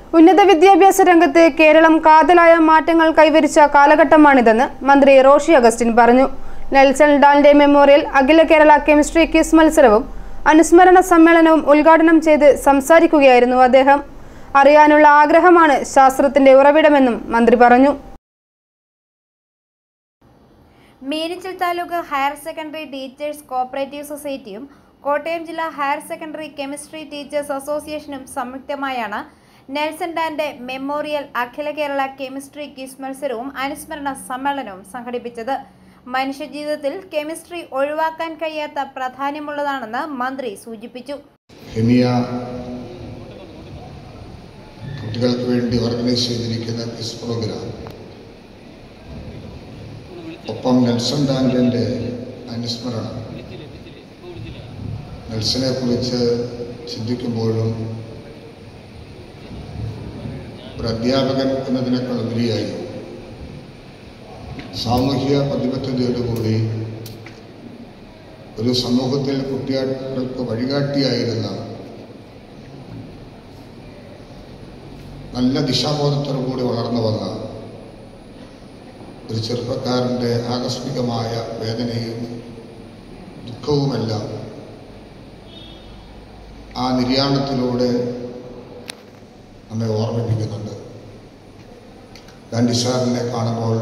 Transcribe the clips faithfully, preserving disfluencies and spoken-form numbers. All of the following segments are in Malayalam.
ഉന്നത വിദ്യാഭ്യാസ രംഗത്ത് കേരളം കാതലായ മാറ്റങ്ങൾ കൈവരിച്ച കാലഘട്ടമാണിതെന്ന് മന്ത്രി റോഷി അഗസ്റ്റിൻ പറഞ്ഞു. നെൽസൺ ഡാൻഡെ മെമ്മോറിയൽ അഖില കേരള കെമിസ്ട്രി ക്വിസ് മത്സരവും അനുസ്മരണ സമ്മേളനവും ഉദ്ഘാടനം ചെയ്ത് സംസാരിക്കുകയായിരുന്നു അദ്ദേഹം. അറിയാനുള്ള ആഗ്രഹമാണ് ശാസ്ത്രത്തിന്റെ ഉറവിടമെന്നും മന്ത്രി പറഞ്ഞു. Meenachil taluk higher secondary teachers cooperative സൊസൈറ്റിയും കോട്ടയം ജില്ലാ ഹയർ സെക്കൻഡറി കെമിസ്ട്രി ടീച്ചേഴ്സ് അസോസിയേഷനും സംയുക്തമായാണ് നെൽസൺ ഡാൻഡെ മെമ്മോറിയൽ അഖില കേരള കെമിസ്ട്രി ക്വിസ് മത്സരവും അനുസ്മരണ സമ്മേളനവും സംഘടിപ്പിച്ചത്. മനുഷ്യജീവിതത്തിൽ കെമിസ്ട്രി ഒഴിവാക്കാൻ കഴിയാത്ത പ്രാധാന്യമുള്ളതാണെന്ന് മന്ത്രി സൂചിപ്പിച്ചു. കുട്ടികൾക്ക് വേണ്ടി ഓർഗനൈസ് ചെയ്തിരിക്കുന്ന ക്വിസ് പ്രോഗ്രാം, ഒപ്പം നെൽസൺ ഡാൻഡെ അനുസ്മരണം, നെൽസനെ കുറിച്ച് ചിന്തിക്കുമ്പോഴും ഒരു അധ്യാപകൻ എന്നതിനേക്കാൾ ഉപരിയായി സാമൂഹ്യ പ്രതിബദ്ധതയോടുകൂടി ഒരു സമൂഹത്തിൽ കുട്ടികൾക്ക് വഴികാട്ടിയായിരുന്ന, നല്ല ദിശാബോധത്തോടു കൂടി വളർന്നു വന്ന ഒരു ചെറുപ്പക്കാരൻ്റെ ആകസ്മികമായ വേദനയും ദുഃഖവുമെല്ലാം ആ നിര്യാണത്തിലൂടെ നമ്മെ ഓർമ്മിപ്പിക്കുന്നുണ്ട്. ഗാന്ധി സാറിനെ കാണുമ്പോൾ,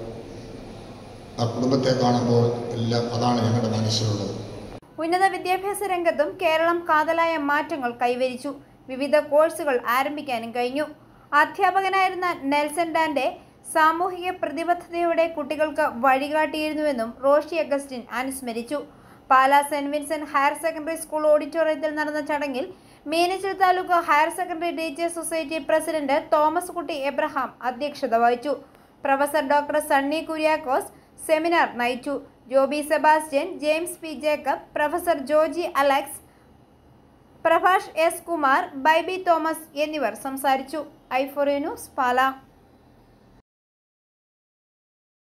ആ കുടുംബത്തെ കാണുമ്പോൾ എല്ലാം അതാണ് ഞങ്ങളുടെ മനസ്സിലുള്ളത്. ഉന്നത വിദ്യാഭ്യാസ രംഗത്തും കേരളം കാതലായ മാറ്റങ്ങൾ കൈവരിച്ചു. വിവിധ കോഴ്സുകൾ ആരംഭിക്കാനും കഴിഞ്ഞു. അധ്യാപകനായിരുന്ന നെൽസൺ ഡാൻഡെ സാമൂഹിക പ്രതിബദ്ധതയോടെ കുട്ടികൾക്ക് വഴികാട്ടിയിരുന്നുവെന്നും റോഷി അഗസ്റ്റിൻ അനുസ്മരിച്ചു. Pala saint Vincent higher secondary school ഓഡിറ്റോറിയത്തിൽ നടന്ന ചടങ്ങിൽ Meenachil taluk higher secondary teachers society president Thomas Kutty Abraham അധ്യക്ഷത വഹിച്ചു. Professor doctor Sunny Kuriakose seminar നയിച്ചു. Joby Sebastian, James P Jacob, professor Joji Alex, Prabhash S Kumar, Baiby Thomas എന്നിവർ സംസാരിച്ചു. I four news, Pala.